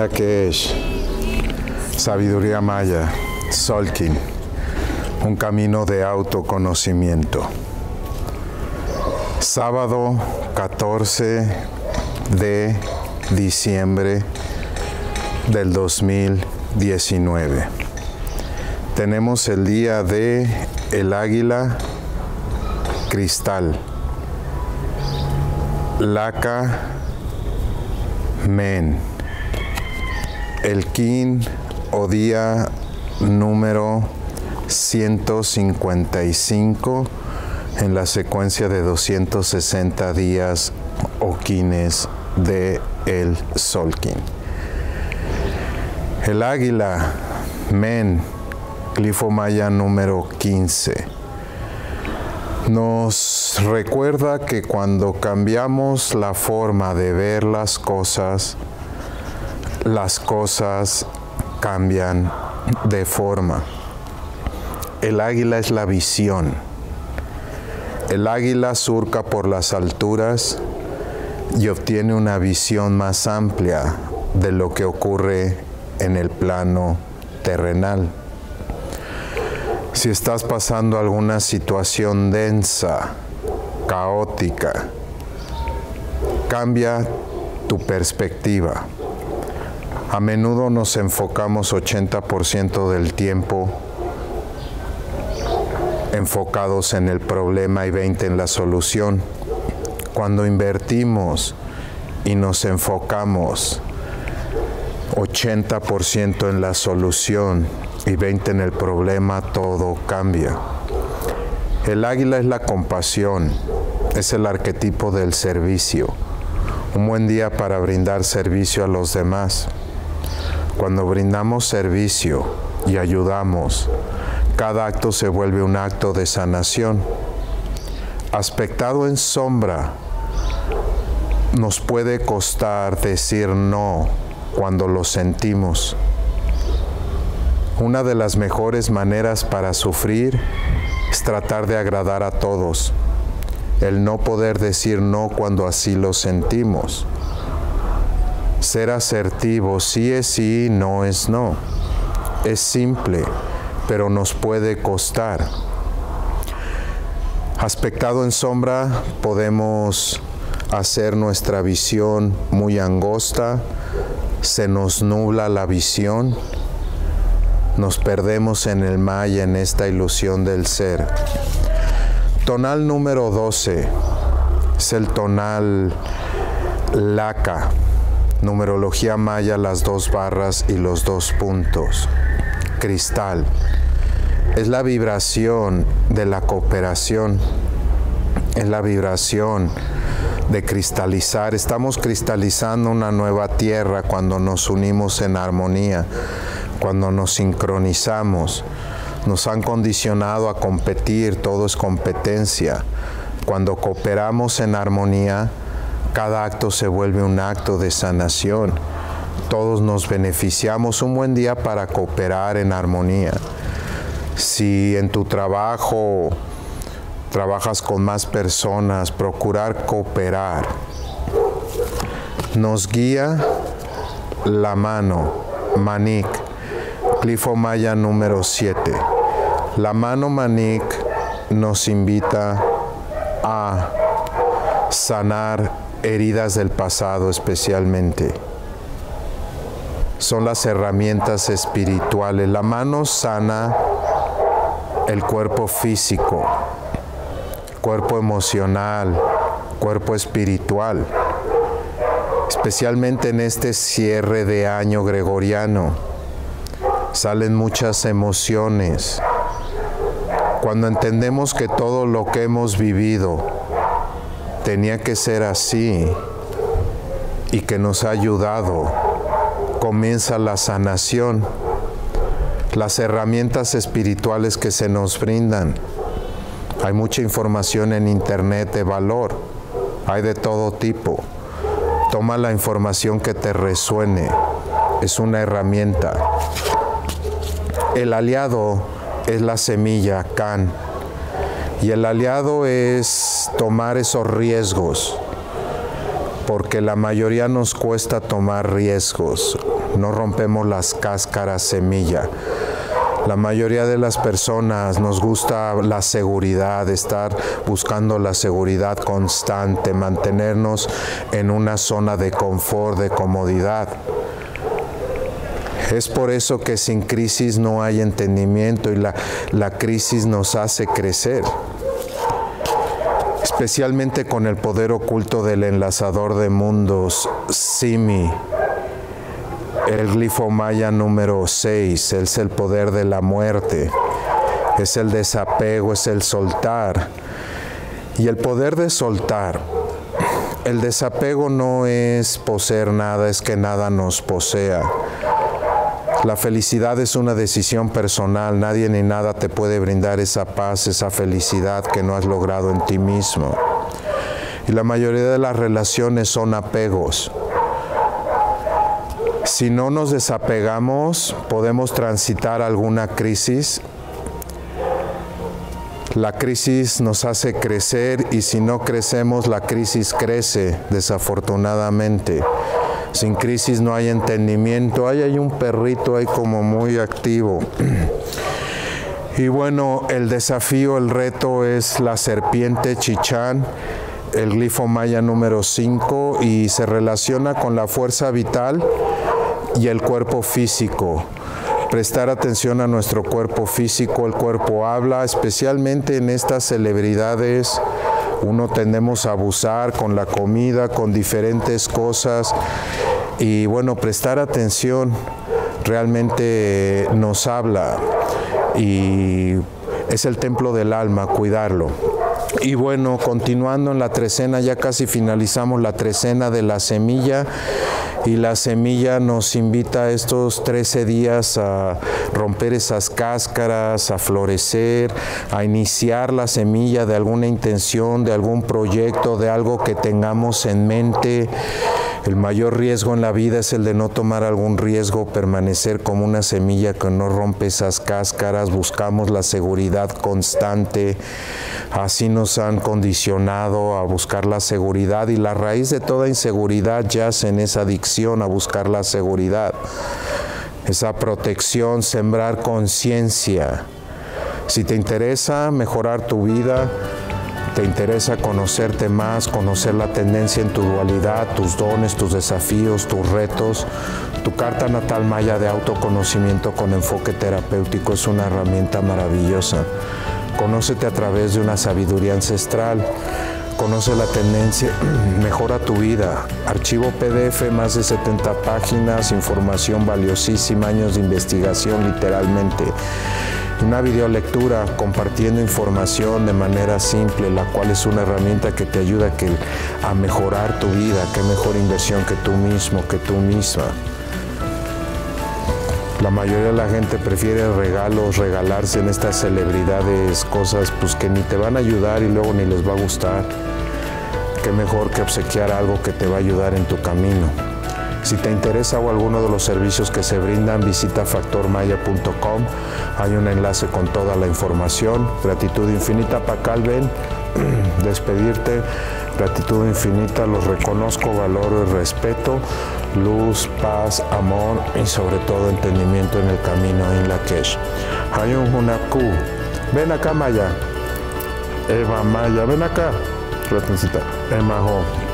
Lakesh, sabiduría maya, Tzolk'in, un camino de autoconocimiento. Sábado 14 de diciembre del 2019. Tenemos el día de el águila cristal, Laka Men, el kin o día número 155 en la secuencia de 260 días o kines de el Tzolk'in. El águila Men, glifo maya número 15, nos recuerda que cuando cambiamos la forma de ver las cosas cambian de forma. El águila es la visión. El águila surca por las alturas y obtiene una visión más amplia de lo que ocurre en el plano terrenal. Si estás pasando alguna situación densa, caótica, cambia tu perspectiva. A menudo nos enfocamos 80% del tiempo enfocados en el problema y 20% en la solución. Cuando invertimos y nos enfocamos 80% en la solución y 20% en el problema, todo cambia. El águila es la compasión, es el arquetipo del servicio. Un buen día para brindar servicio a los demás. Cuando brindamos servicio y ayudamos, cada acto se vuelve un acto de sanación. Aspectado en sombra, nos puede costar decir no cuando lo sentimos. Una de las mejores maneras para sufrir es tratar de agradar a todos. El no poder decir no cuando así lo sentimos. Ser asertivo, sí es sí, no es no. Es simple, pero nos puede costar. Aspectado en sombra, podemos hacer nuestra visión muy angosta, se nos nubla la visión, nos perdemos en el maya, en esta ilusión del ser. Tonal número 12 es el tonal Laka, numerología maya, las 2 barras y los 2 puntos. Cristal, es la vibración de la cooperación, es la vibración de cristalizar. Estamos cristalizando una nueva tierra cuando nos unimos en armonía, cuando nos sincronizamos. Nos han condicionado a competir, todo es competencia. Cuando cooperamos en armonía, cada acto se vuelve un acto de sanación. Todos nos beneficiamos. Un buen día para cooperar en armonía. Si en tu trabajo trabajas con más personas, procurar cooperar. Nos guía la mano, Manik, glifo maya número 7. La mano Manik nos invita a sanar heridas del pasado especialmente. Son las herramientas espirituales. La mano sana el cuerpo físico, cuerpo emocional, cuerpo espiritual, especialmente en este cierre de año gregoriano. Salen muchas emociones. Cuando entendemos que todo lo que hemos vivido tenía que ser así y que nos ha ayudado, comienza la sanación, las herramientas espirituales que se nos brindan. Hay mucha información en internet de valor, hay de todo tipo. Toma la información que te resuene, es una herramienta. El aliado es la semilla, Kan, y el aliado es tomar esos riesgos, porque la mayoría nos cuesta tomar riesgos. no rompemos las cáscaras semilla. La mayoría de las personas nos gusta la seguridad, estar buscando la seguridad constante, mantenernos en una zona de confort, de comodidad. Es por eso que sin crisis no hay entendimiento y la crisis nos hace crecer. Especialmente con el poder oculto del enlazador de mundos, Simi. El glifo maya número 6 es el poder de la muerte, es el desapego, es el soltar. Y el poder de soltar, el desapego no es poseer nada, es que nada nos posea. La felicidad es una decisión personal, nadie ni nada te puede brindar esa paz, esa felicidad que no has logrado en ti mismo. Y la mayoría de las relaciones son apegos. Si no nos desapegamos, podemos transitar alguna crisis. La crisis nos hace crecer y si no crecemos, la crisis crece, desafortunadamente. Sin crisis no hay entendimiento. Ahí hay un perrito ahí como muy activo. Y bueno, el desafío, el reto es la serpiente Chichán, el glifo maya número 5, y se relaciona con la fuerza vital y el cuerpo físico. Prestar atención a nuestro cuerpo físico, el cuerpo habla, especialmente en estas celebridades. Uno tendemos a abusar con la comida, con diferentes cosas. Y bueno, prestar atención realmente nos habla. Y es el templo del alma, cuidarlo. Y bueno, continuando en la trecena, ya casi finalizamos la trecena de la semilla. Y la semilla nos invita a estos 13 días a romper esas cáscaras, a florecer, a iniciar la semilla de alguna intención, de algún proyecto, de algo que tengamos en mente. El mayor riesgo en la vida es el de no tomar algún riesgo, permanecer como una semilla que no rompe esas cáscaras. Buscamos la seguridad constante. Así nos han condicionado a buscar la seguridad y la raíz de toda inseguridad yace en esa adicción a buscar la seguridad. Esa protección, sembrar conciencia. Si te interesa mejorar tu vida, te interesa conocerte más, conocer la tendencia en tu dualidad, tus dones, tus desafíos, tus retos. Tu carta natal maya de autoconocimiento con enfoque terapéutico es una herramienta maravillosa. Conócete a través de una sabiduría ancestral. Conoce la tendencia, mejora tu vida. Archivo PDF, más de 70 páginas, información valiosísima, años de investigación literalmente. Una videolectura compartiendo información de manera simple, la cual es una herramienta que te ayuda a mejorar tu vida. Qué mejor inversión que tú mismo, que tú misma. La mayoría de la gente prefiere regalos, regalarse en estas celebridades, cosas pues que ni te van a ayudar y luego ni les va a gustar. Qué mejor que obsequiar algo que te va a ayudar en tu camino. Si te interesa o alguno de los servicios que se brindan, visita factormaya.com. Hay un enlace con toda la información. Gratitud infinita, Pacal, ven, despedirte. Gratitud infinita, los reconozco, valoro y respeto. Luz, paz, amor y sobre todo entendimiento en el camino en la Kesh. Hayun Hunaku. Ven acá, Maya. Eva Maya, ven acá. Ratoncita. Emajo.